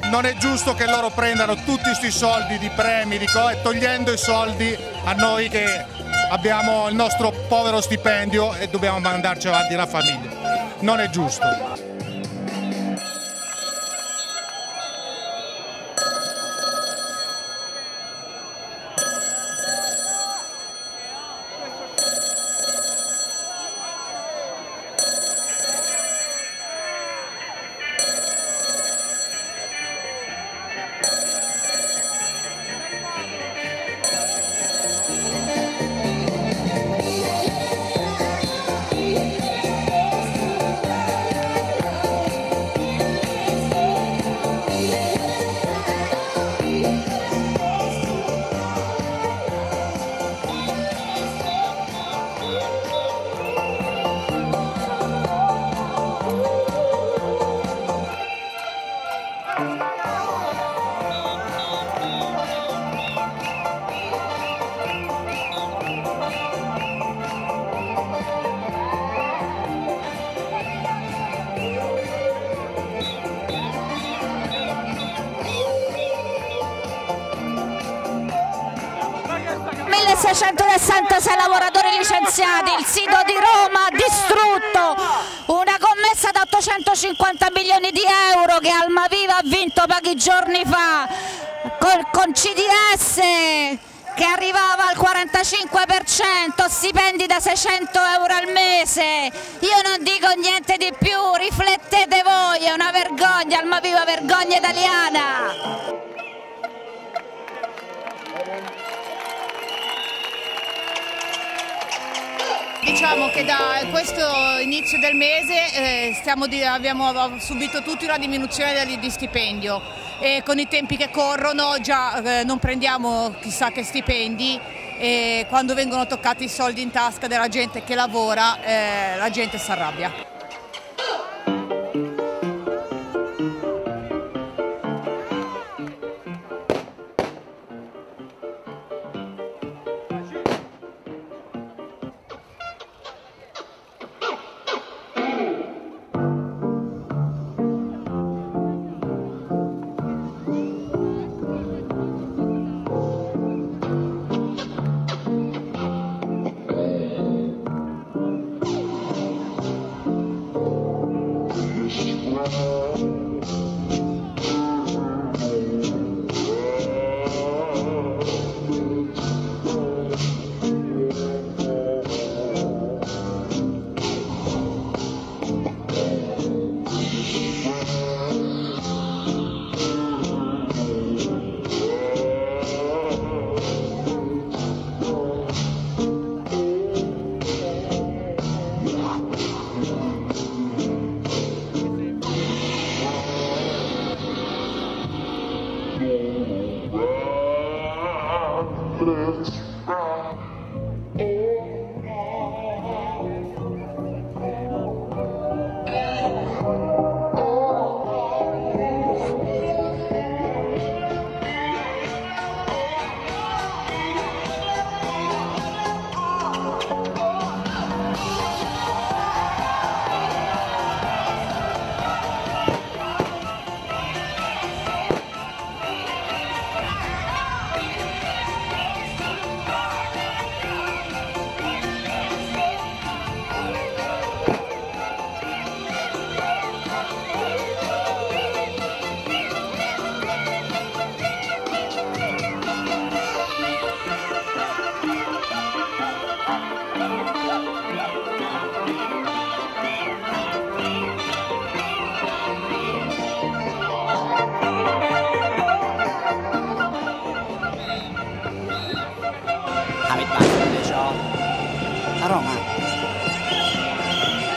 non è giusto che loro prendano tutti questi soldi di premi e togliendo i soldi a noi che abbiamo il nostro povero stipendio e dobbiamo mandarci avanti la famiglia. Non è giusto. ...666 lavoratori licenziati, il sito di Roma distrutto, una commessa da 850 milioni di euro che Almaviva ha vinto pochi giorni fa con CDS che arrivava al 45%, stipendi da 600 euro al mese. Io non dico niente di più, riflettete voi, è una vergogna, Almaviva, vergogna italiana. Diciamo che da questo inizio del mese abbiamo subito tutti una diminuzione di stipendio e con i tempi che corrono già non prendiamo chissà che stipendi e quando vengono toccati i soldi in tasca della gente che lavora la gente si arrabbia. Amit Bangladesh a Roma.